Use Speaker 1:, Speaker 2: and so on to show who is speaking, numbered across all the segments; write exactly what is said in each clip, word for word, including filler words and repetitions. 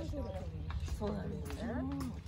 Speaker 1: そうなんですね。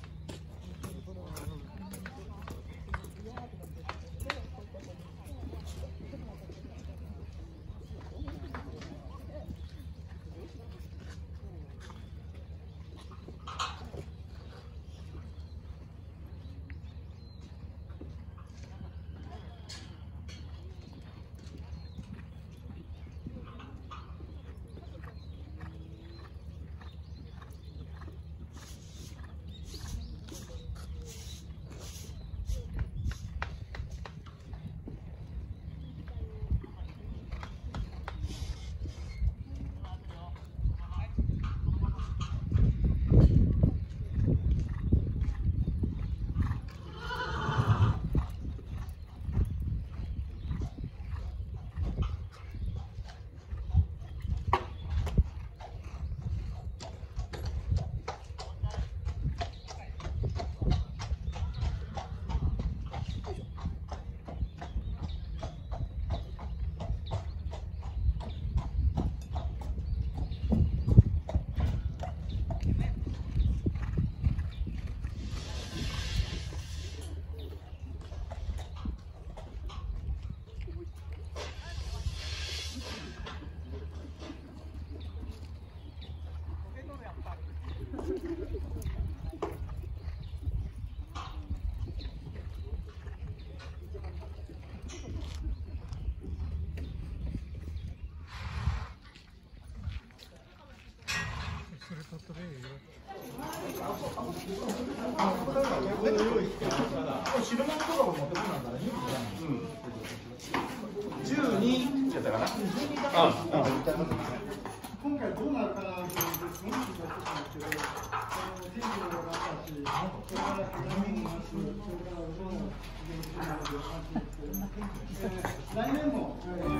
Speaker 2: じゅうにやったかな。今回どうなるかなと思ってすごく気がしてたんですけど、天気も良かったし、それから波もなし、それから馬も元気なので安心ですけど、来年も